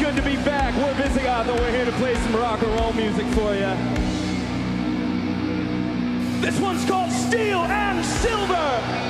good to be back. We're Visigoth and we're here to play some rock and roll music for you. This one's called Steel and Silver.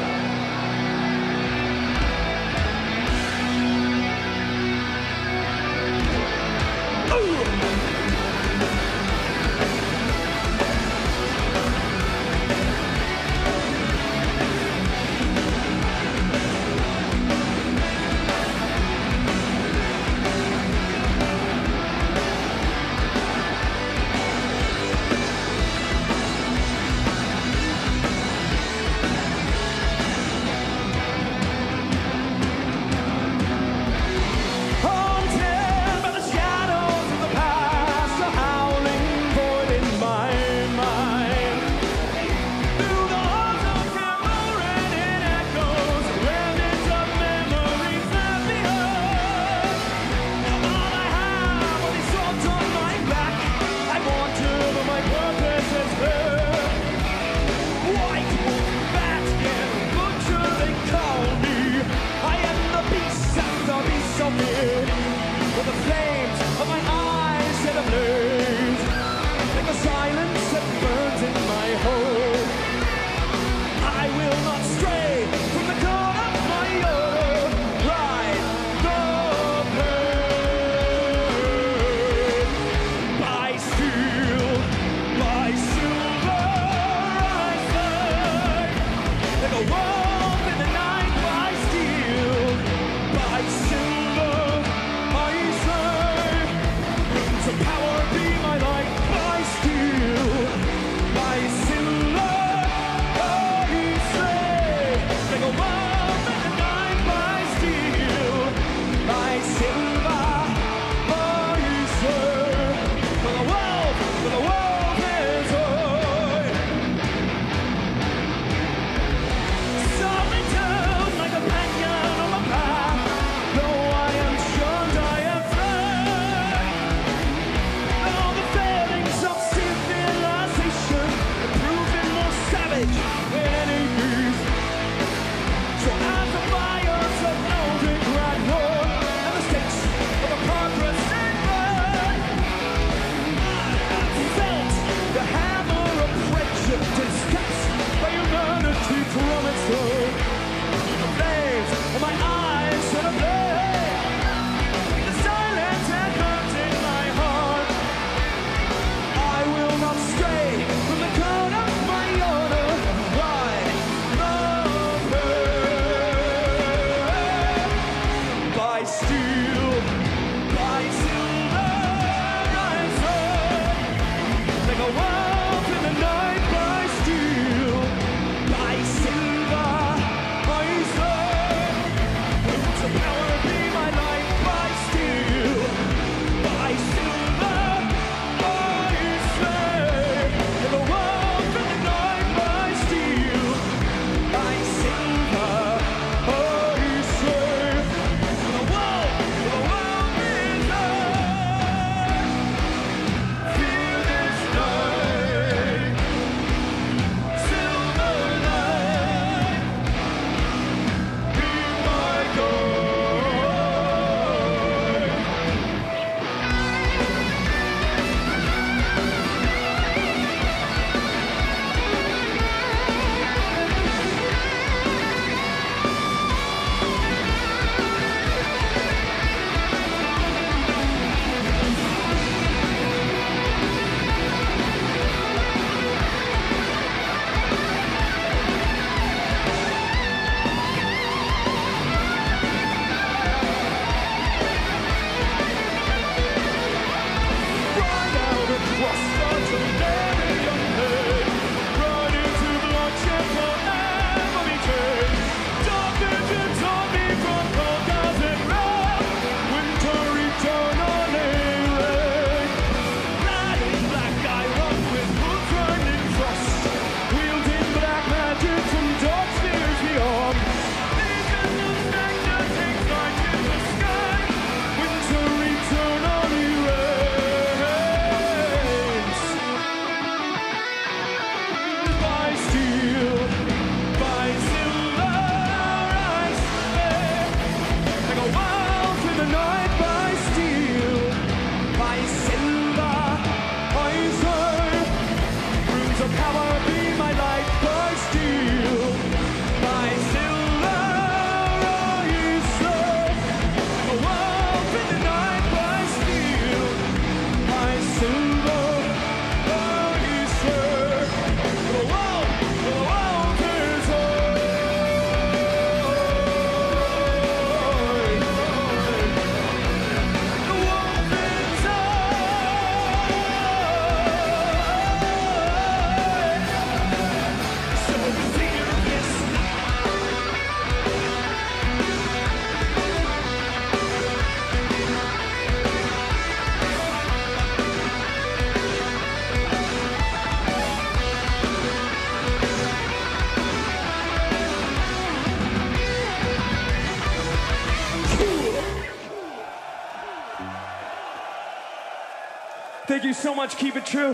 thank you so much, Keep It True.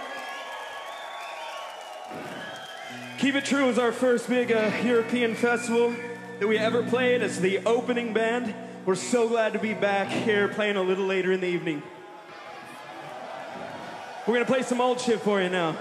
Keep It True was our first big European festival that we ever played as the opening band. We're so glad to be back here playing a little later in the evening. We're gonna play some old shit for you now.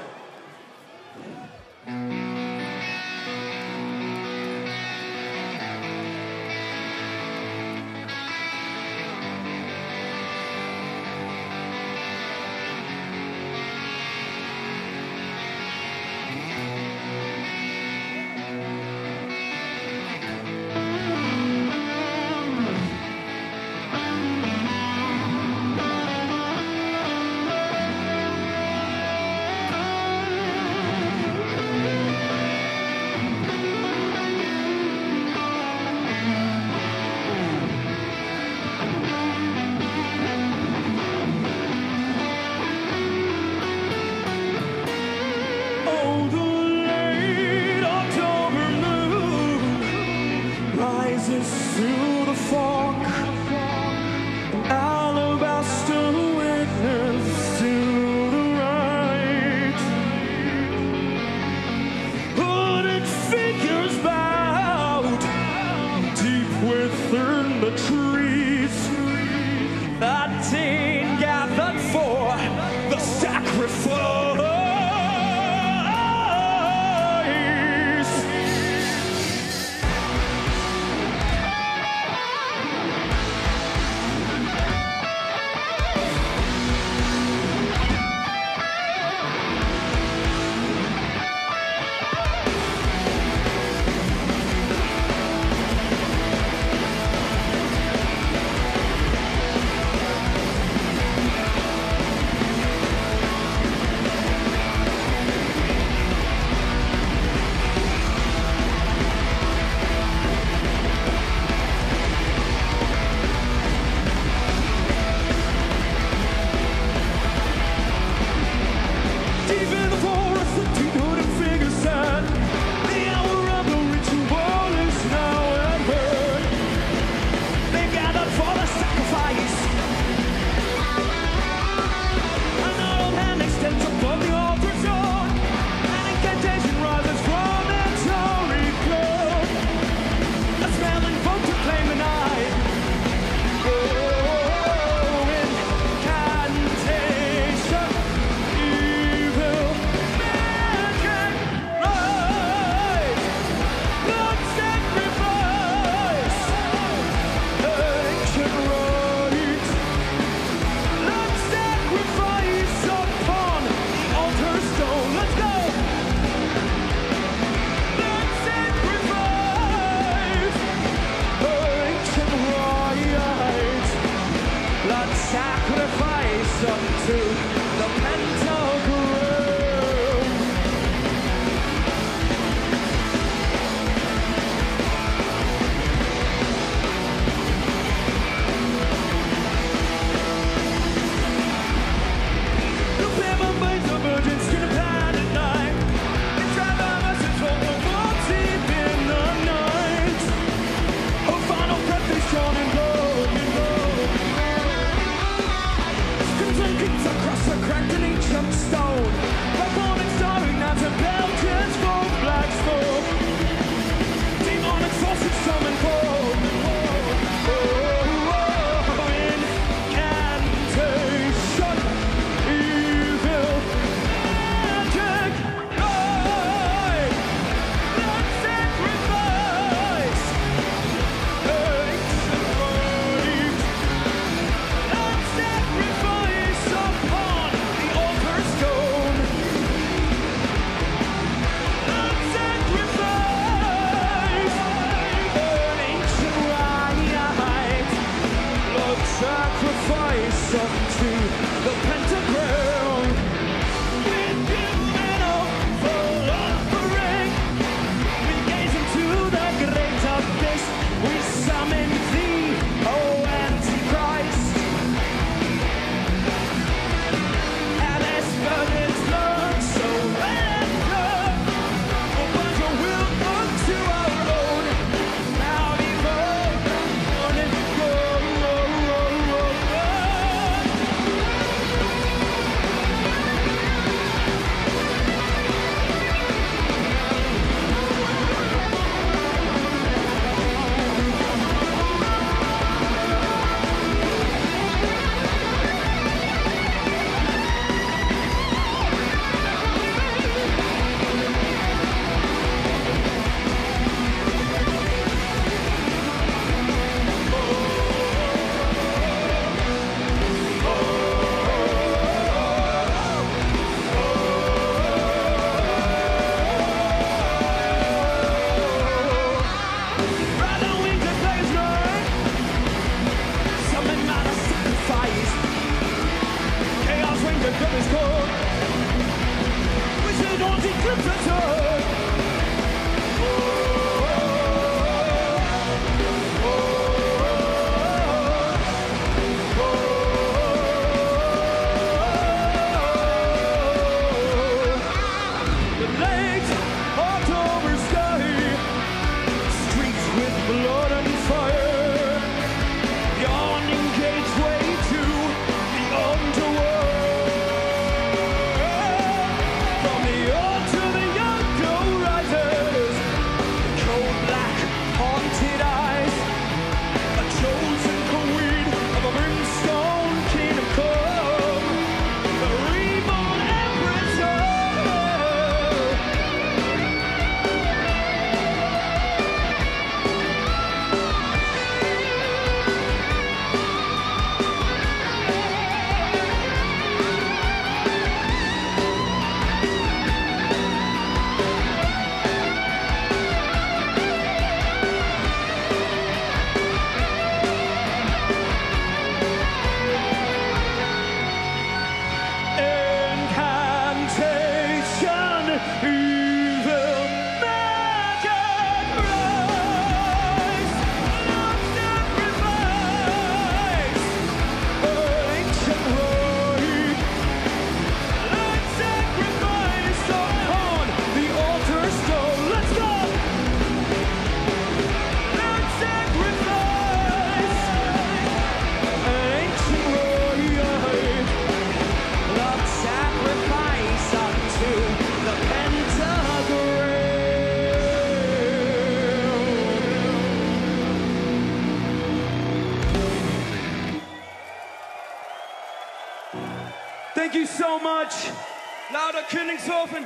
Thank you so much. Lauter Königshofen.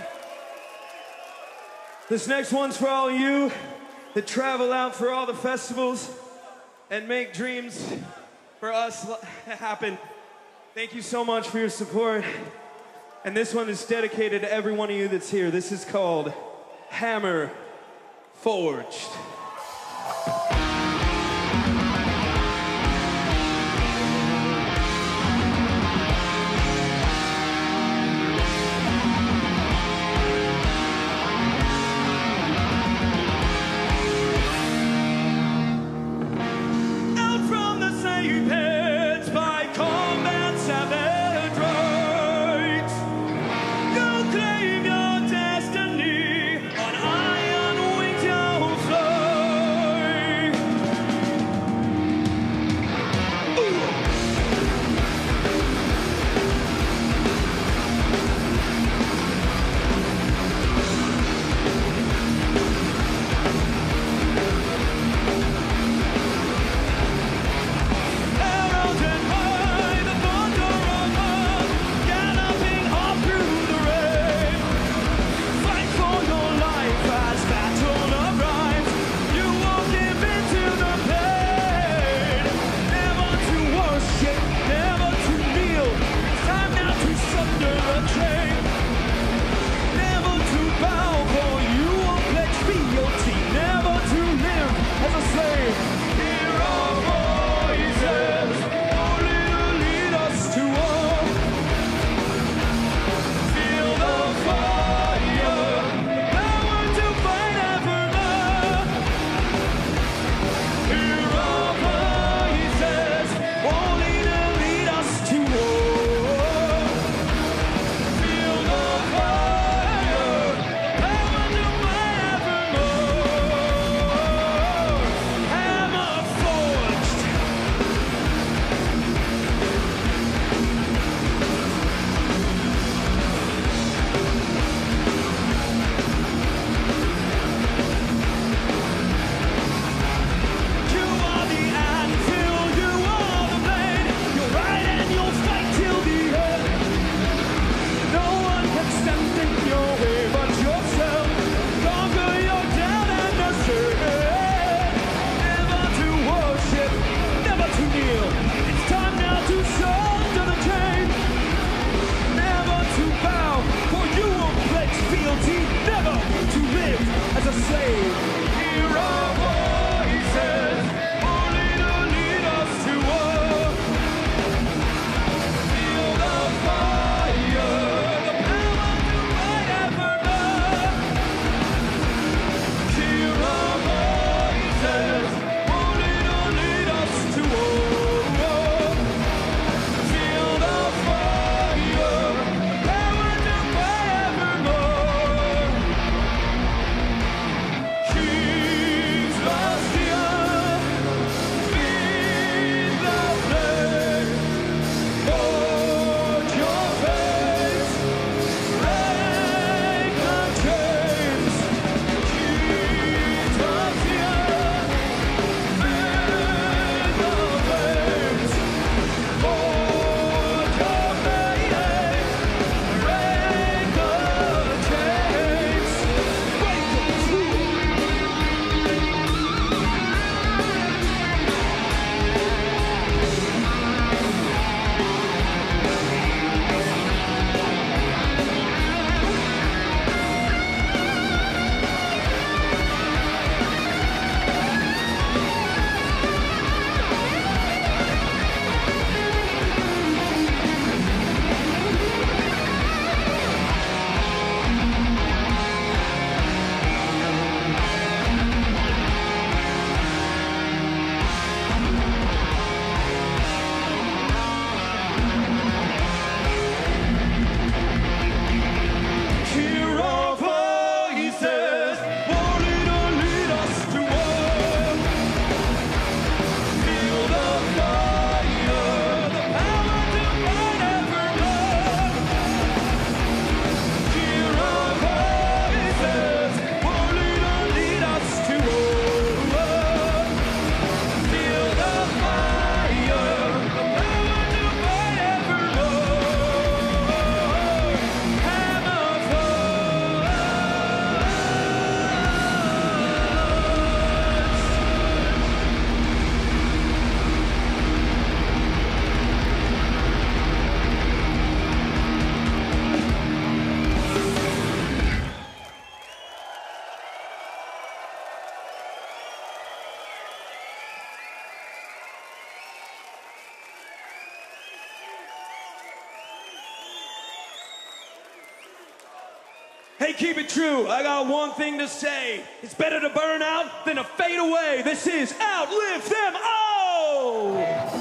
This next one's for all you that travel out for all the festivals and make dreams for us happen. Thank you so much for your support. And this one is dedicated to every one of you that's here. This is called Hammer Forged. Claim your destiny on iron wings you'll flow. They keep it true. I got one thing to say. It's better to burn out than to fade away. This is Outlive Them All!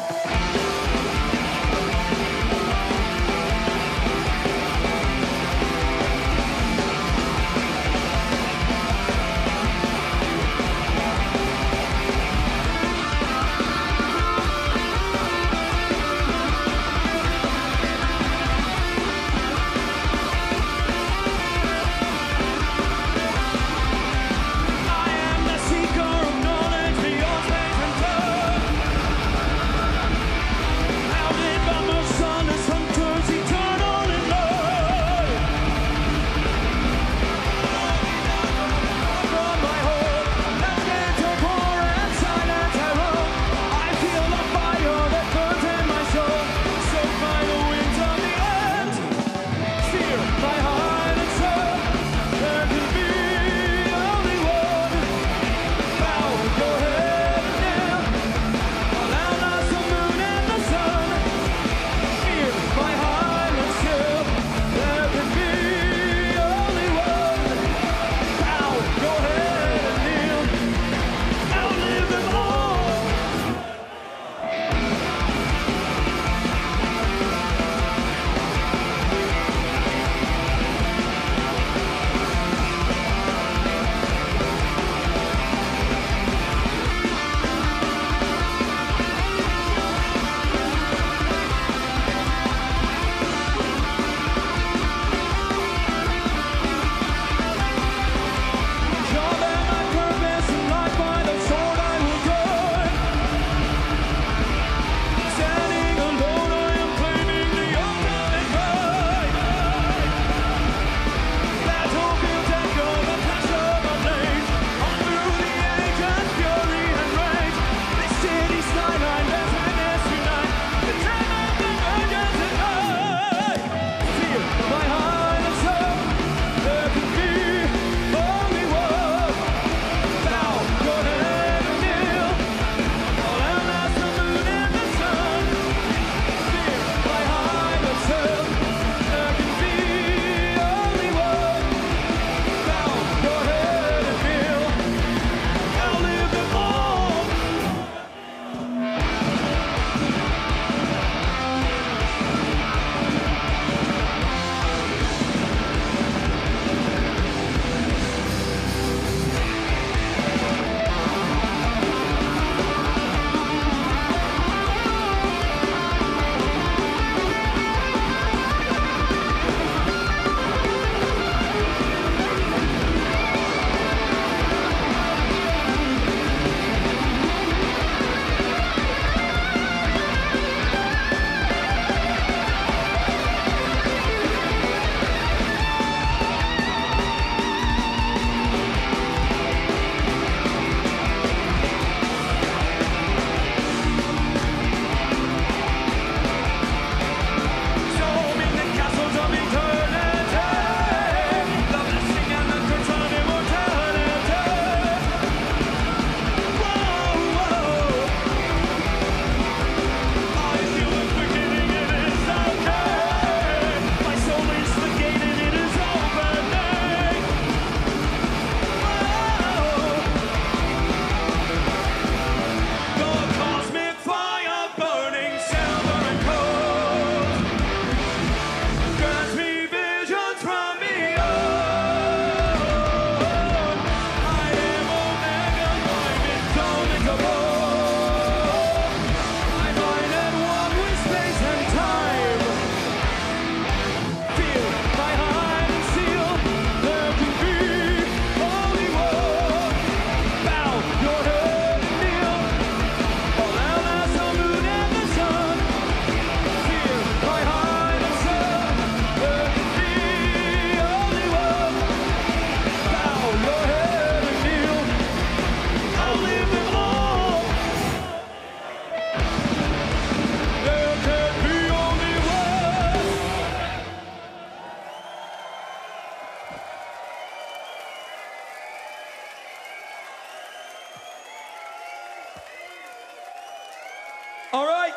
All right.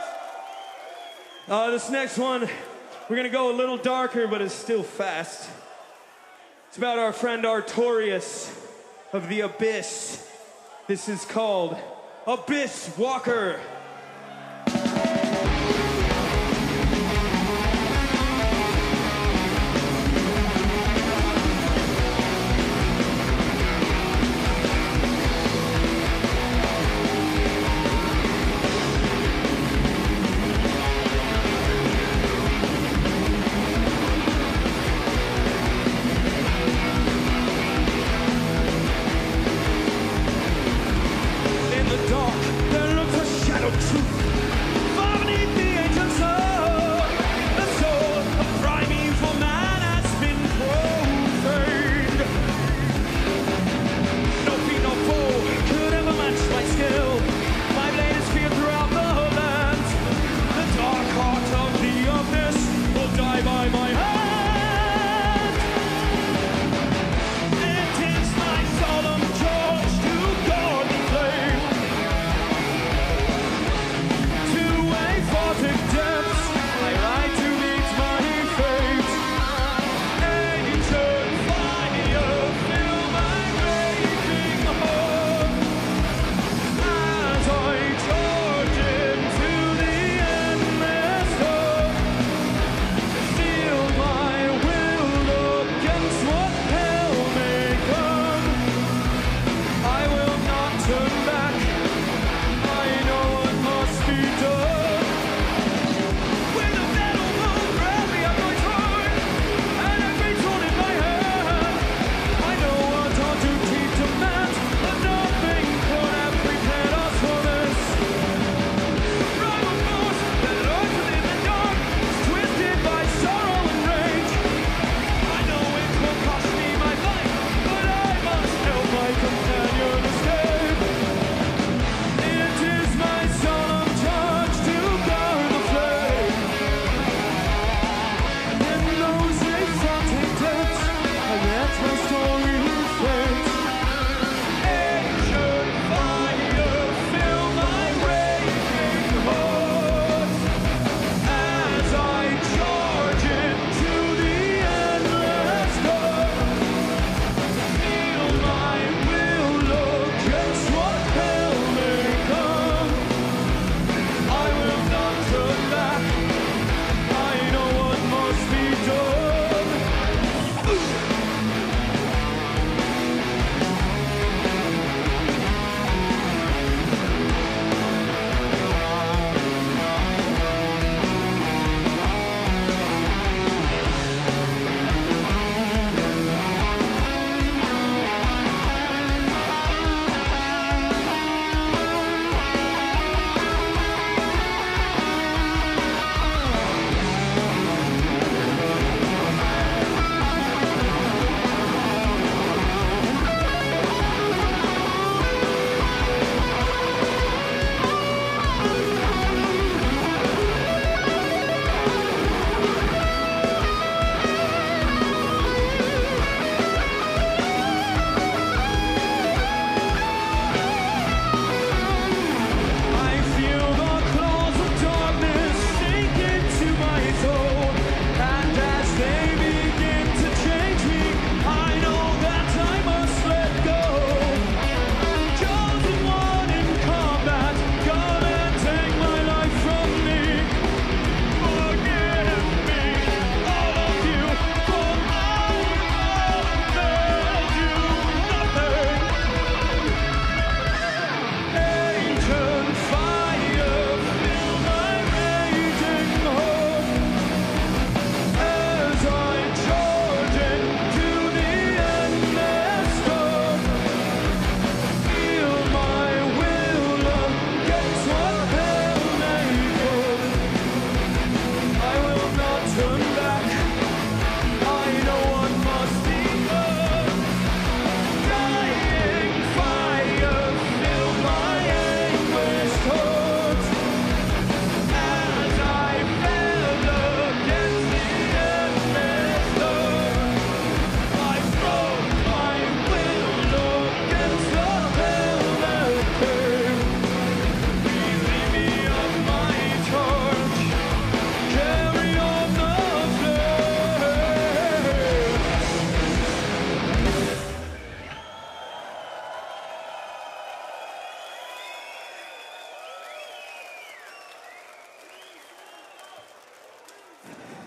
This next one, we're gonna go a little darker, but it's still fast. It's about our friend Artorias of the Abyss. This is called Abyss Walker.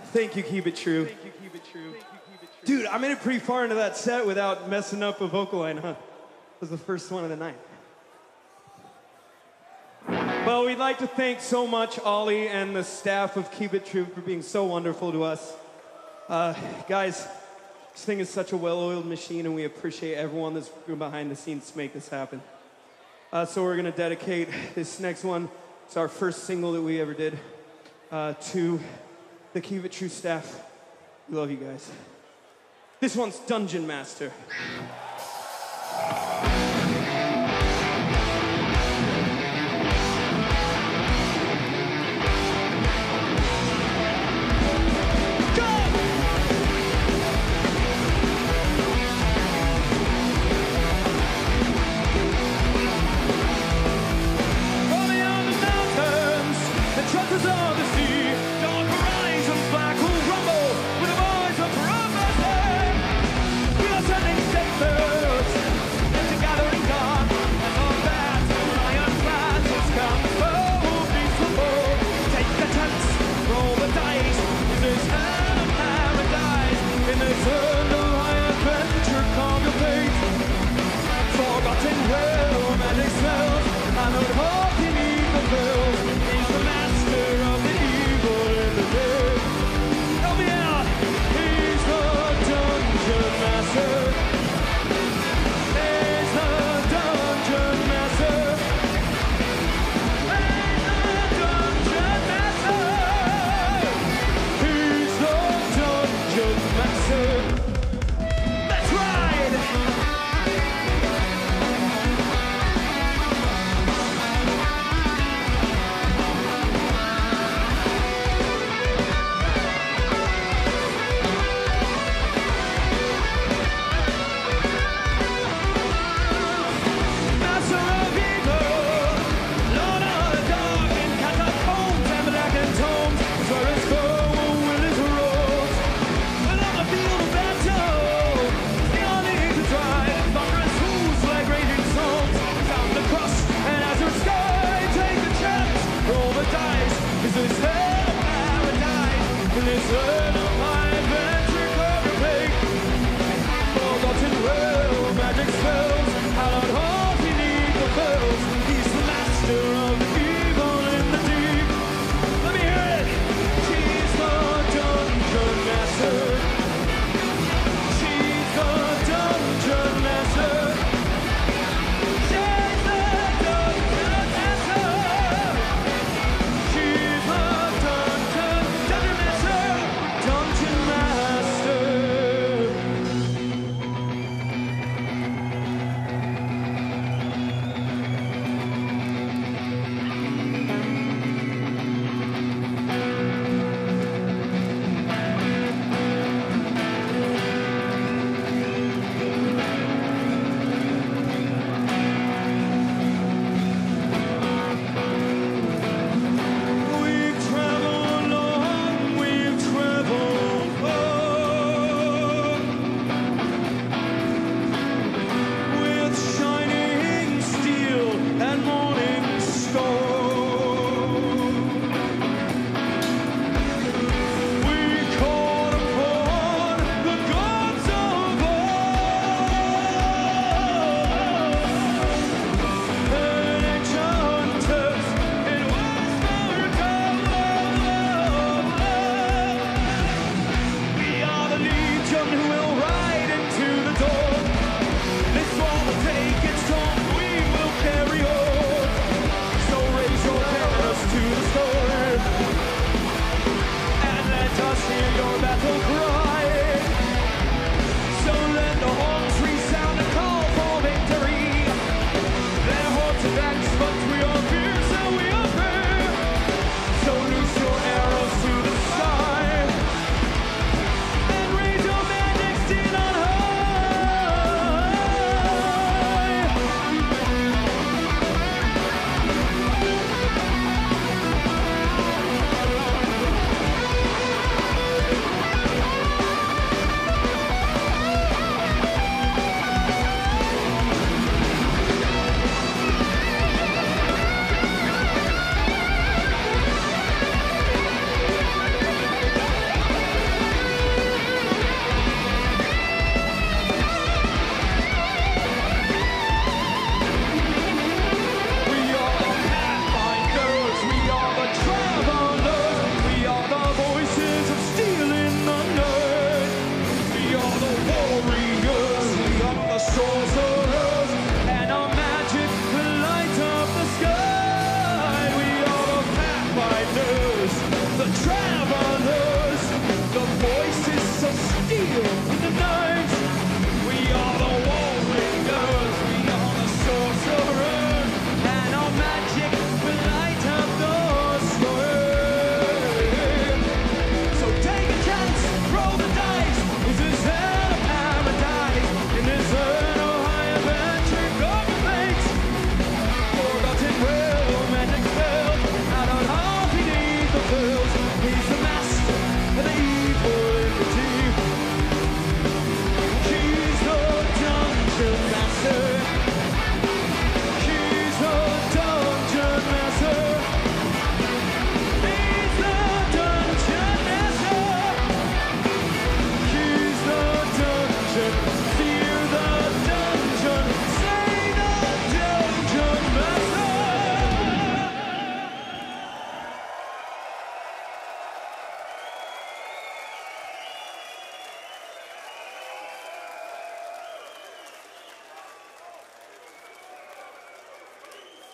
Thank you, Keep It True. Dude, I made it pretty far into that set without messing up a vocal line, huh? It was the first one of the night. Well, we'd like to thank so much Ollie and the staff of Keep It True for being so wonderful to us. Guys, this thing is such a well-oiled machine, and we appreciate everyone that's behind the scenes to make this happen. So we're gonna dedicate this next one. It's our first single that we ever did to the Keep It True staff. We love you guys. This one's Dungeon Master.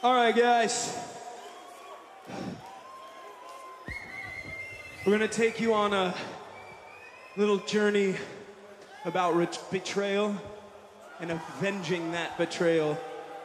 All right, guys. We're gonna take you on a little journey about betrayal and avenging that betrayal.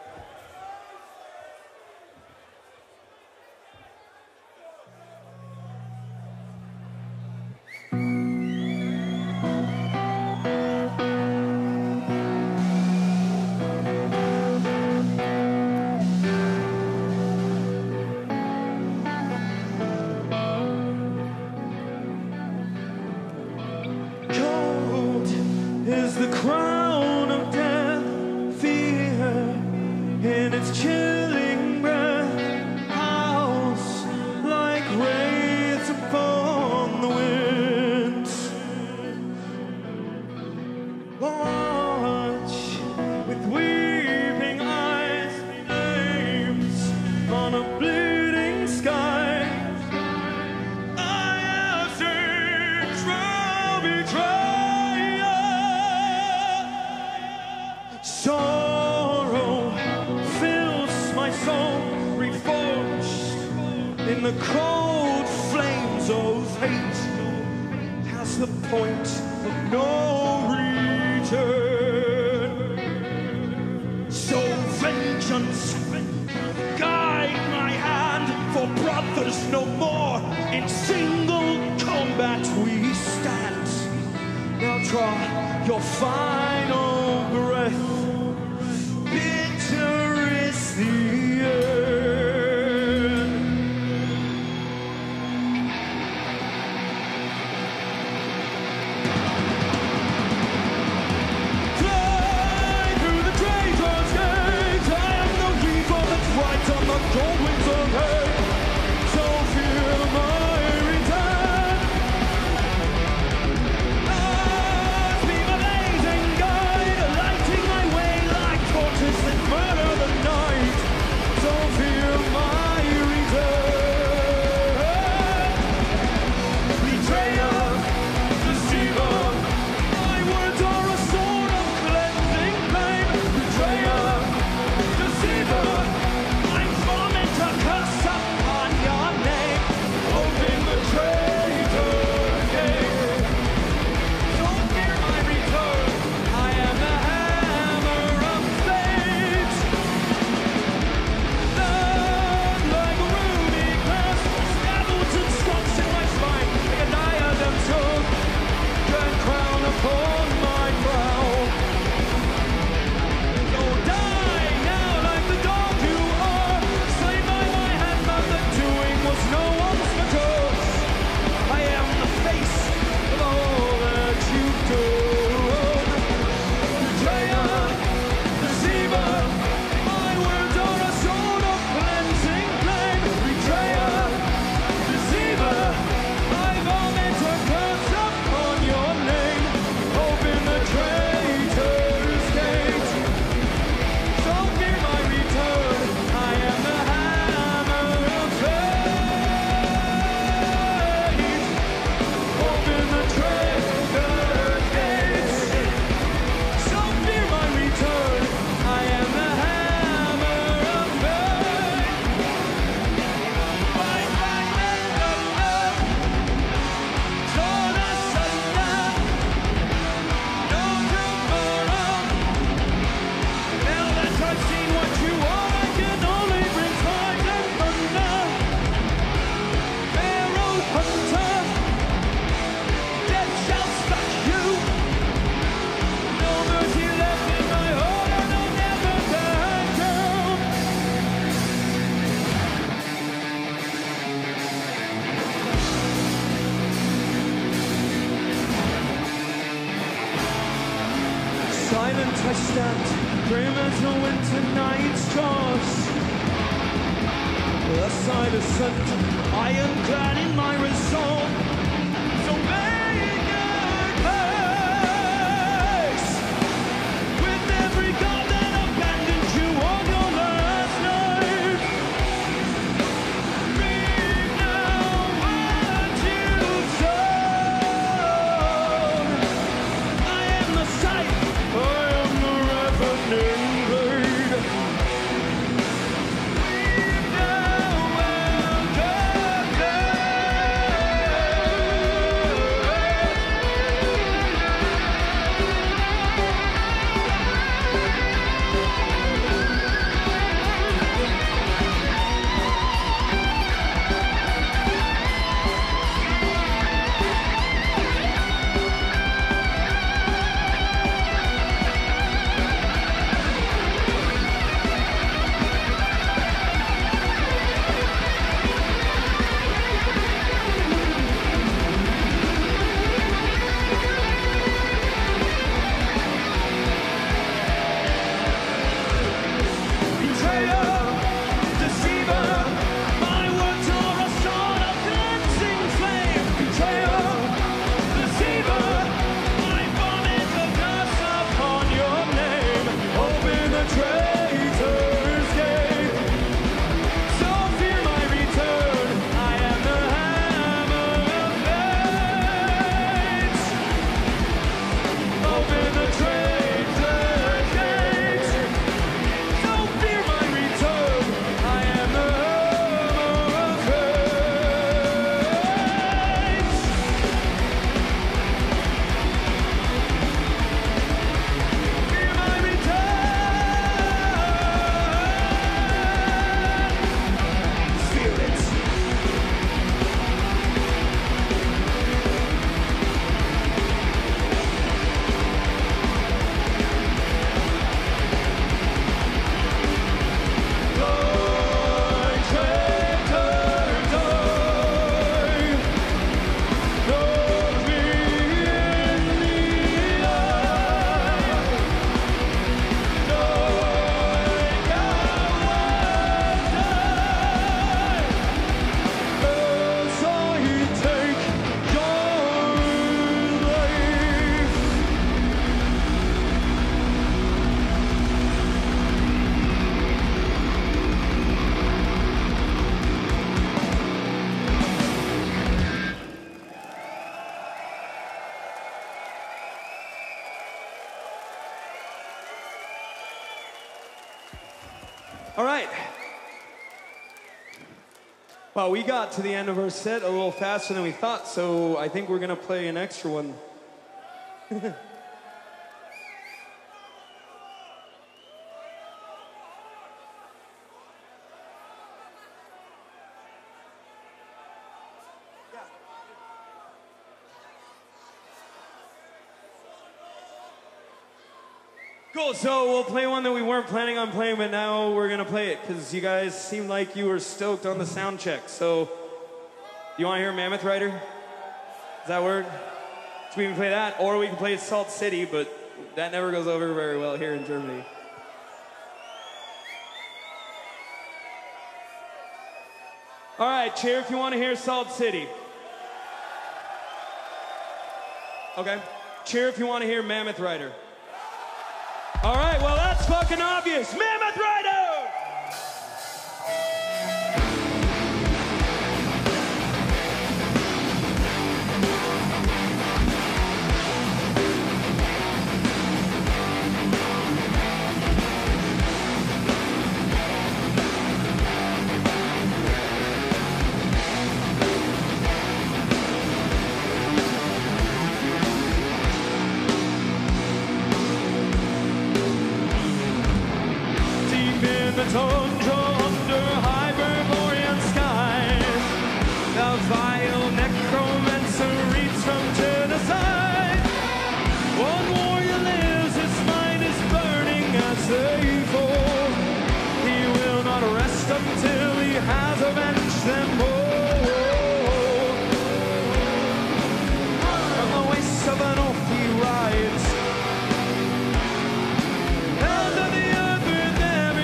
Is the crown of death, fear in its chilling breath, house like wraiths upon the winds. Watch with weeping eyes, flames on a bleeding sky. I have seen true betrayal. Sorrow fills my soul, reforged in the cold flames of hate, past the point of no return. So vengeance, guide my hand, for brothers no more, in single combat we stand. Now draw your final breath. Bitter is the end. Fly through the traitor's gate. I am the evil that rides on the cold winds of hate. So fear my return. Earth be my blazing guide, lighting my way like torches that murder the night. So fear my return. Betrayer, deceiver, my words are a sword of cleansing flame. Betrayer, deceiver, I vomit a curse upon your name. Open the traitor's gate. Don't fear my return. I am the hammer of fate. Love like a ruby clasp, scabbards and spots in my spine, like a diadem took, dread crown upon my brow. So die now like the dog you are, slain by my hand, but the doing was no one's because I am the face of all that you've done. Betrayer, deceiver, my words are a sword of cleansing flame. Betrayer, deceiver, I vomit a curse upon your name. Open the traitor's gate. Don't fear my return. I am the hammer of fate. Open the traitor's gate. Don't fear my return. I am the hammer of fate. Fight back and up, torn asunder. No tomorrow. Now that I've seen what you are, I can only bring fire and thunder. Pharaoh hunter, death shall strike you. No mercy left in my heart, and I'll never back down. Silent I stand, grim as the winter night's jaws. Aside ascent, ironclad in my resolve. So make your place with every god that abandoned you on your last night. Reap now what you've sown. I am the sight, I am the ravening blade. We All right. Well, we got to the end of our set a little faster than we thought, so I think we're gonna play an extra one. Cool, so we'll play one that we weren't planning on playing, but now we're gonna play it, because you guys seemed like you were stoked on the sound check. So, you wanna hear Mammoth Rider? Does that work? So we can play that, or we can play Salt City, but that never goes over very well here in Germany. All right, cheer if you wanna hear Salt City. Okay, cheer if you wanna hear Mammoth Rider. All right, well, that's fucking obvious. Mammoth Rider! Tundra under Hyperborean skies, the vile necromancer reads from genocide. One warrior lives, his mind is burning as they fall. He will not rest until he has avenged them all. From the wastes of an oath he rides, under the earth with every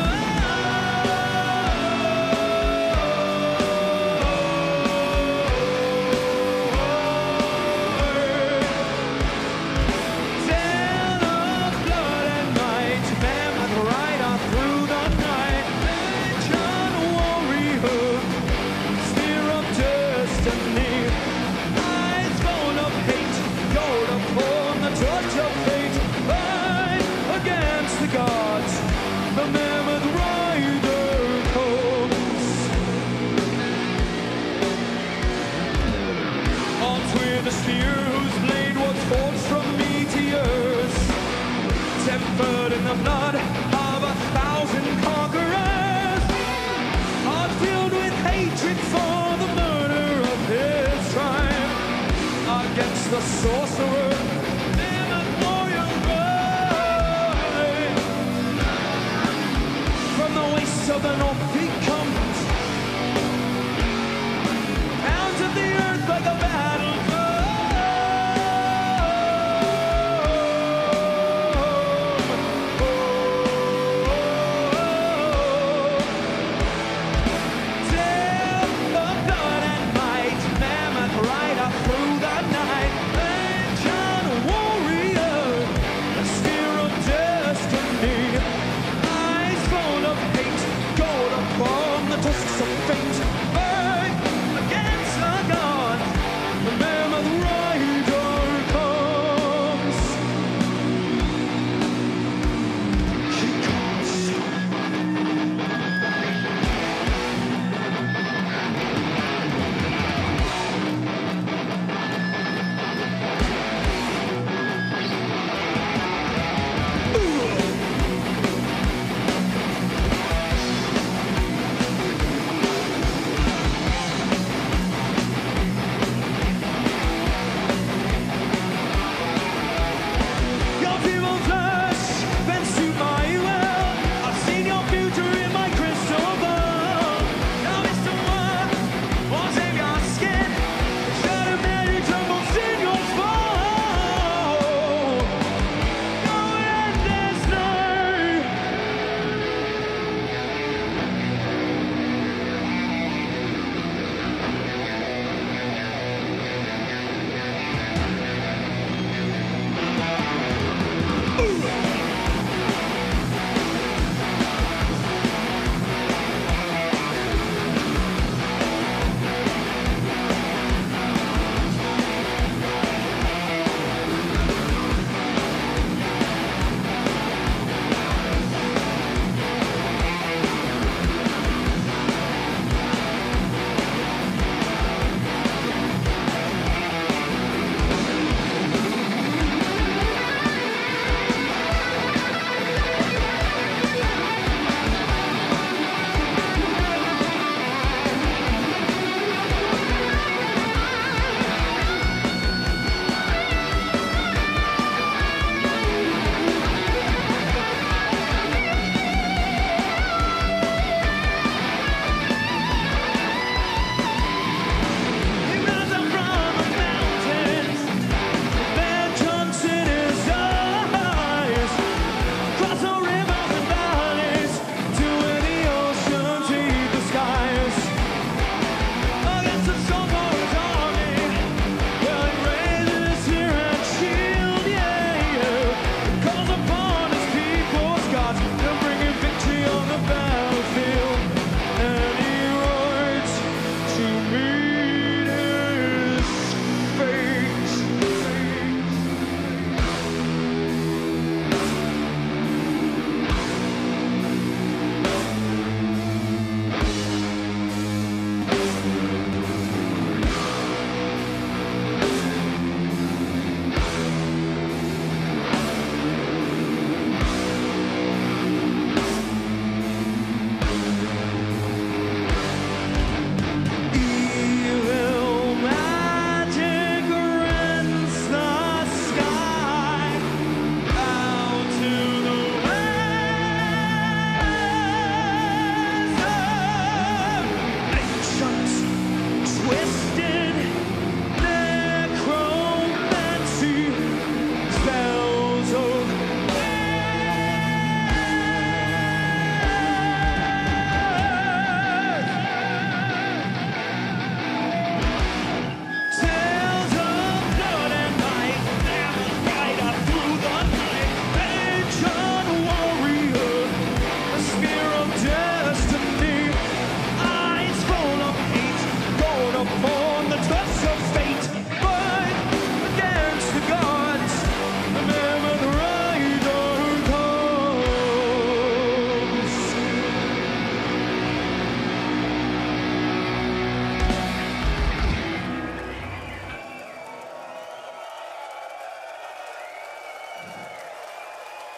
tempered in the blood of 1,000 conquerors, are filled with hatred for the murder of his tribe. Against the sorcerer, Mammoth warrior rise.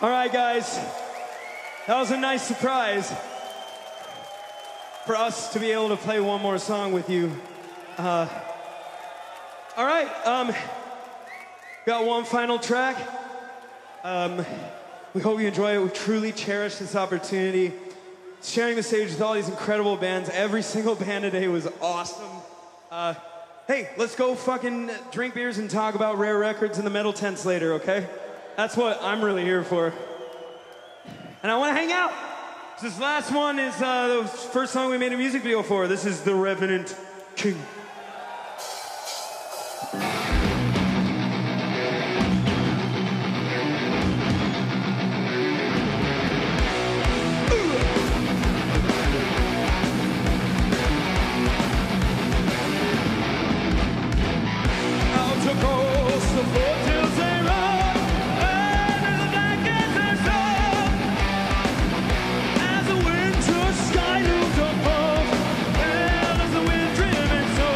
All right, guys. That was a nice surprise for us to be able to play one more song with you. All right, got one final track. We hope you enjoy it. We truly cherish this opportunity. Sharing the stage with all these incredible bands. Every single band today was awesome. Hey, let's go fucking drink beers and talk about Rare Records and the metal tents later, okay? That's what I'm really here for. And I want to hang out. This last one is the first song we made a music video for. This is The Revenant King. As the wind to sky loomed above, and as the wind driven so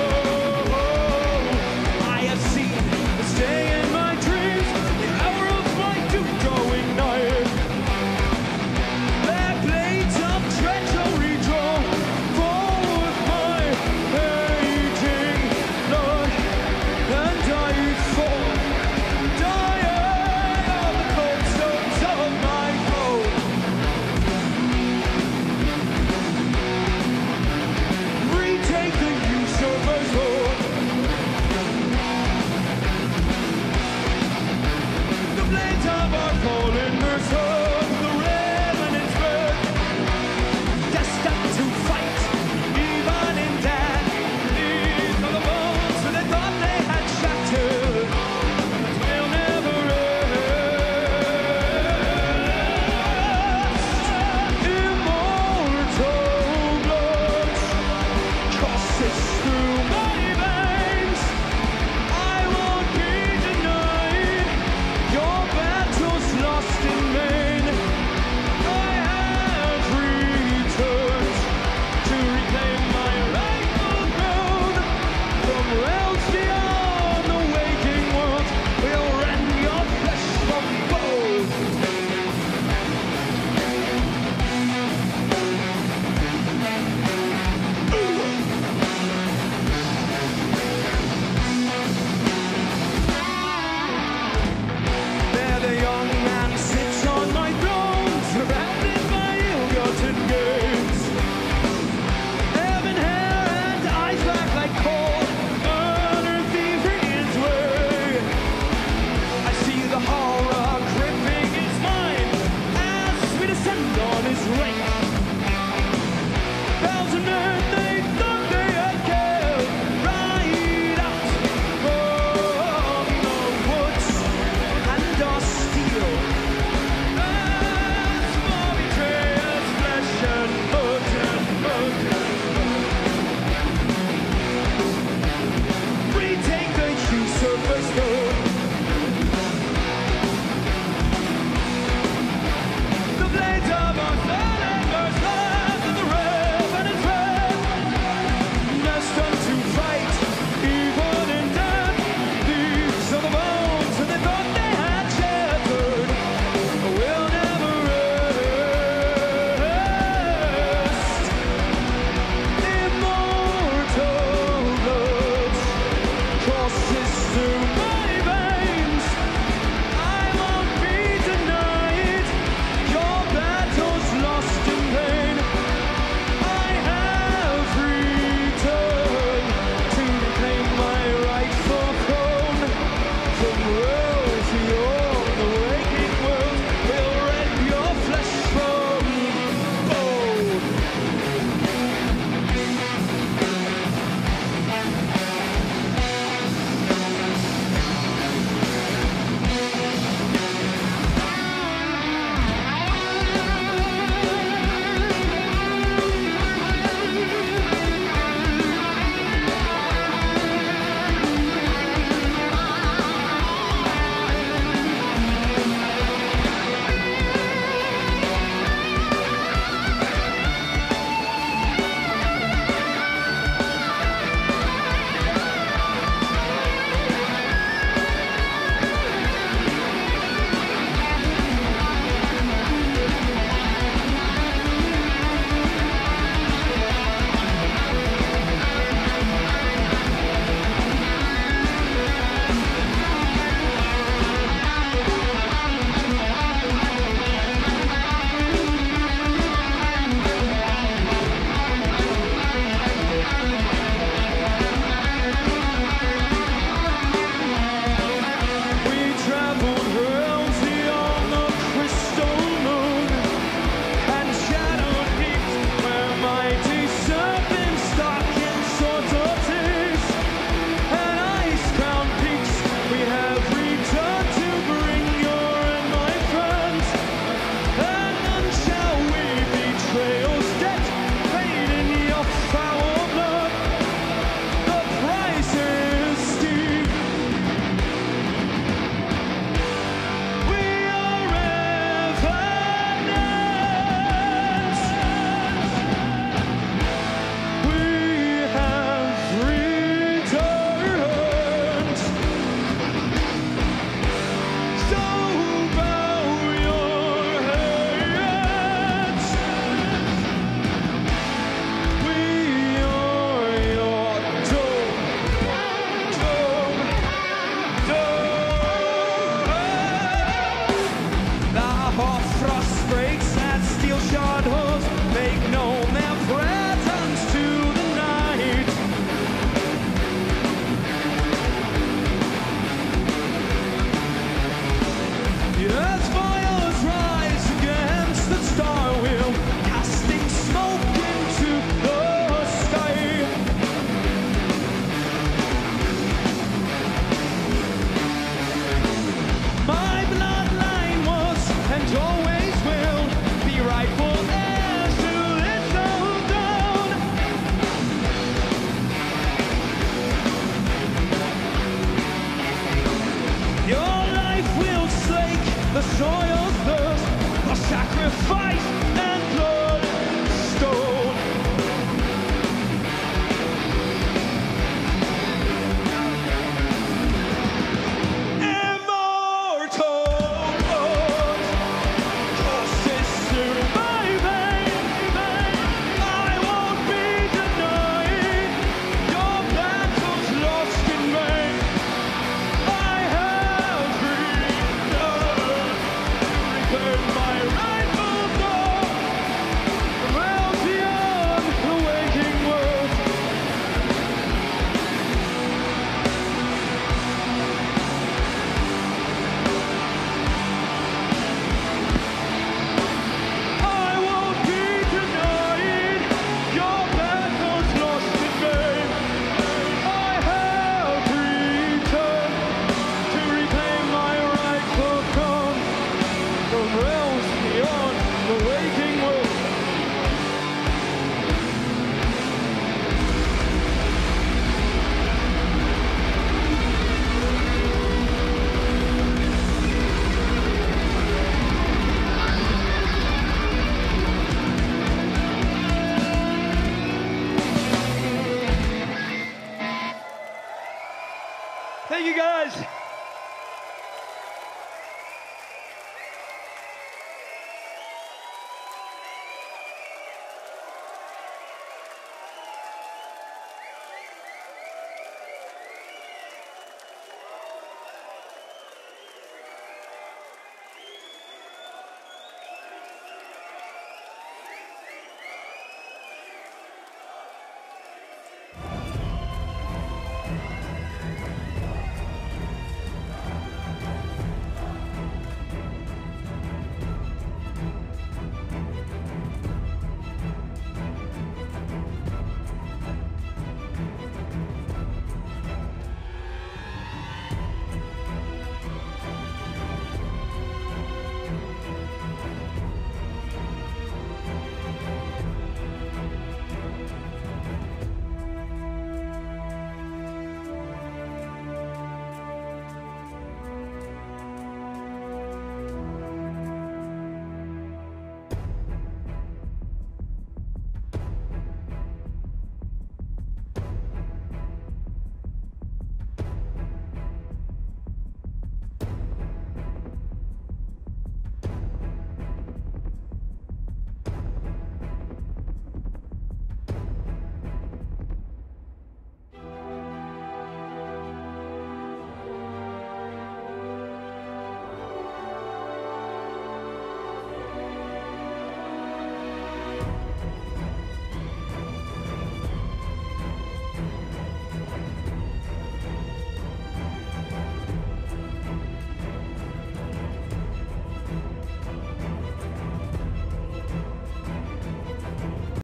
guys.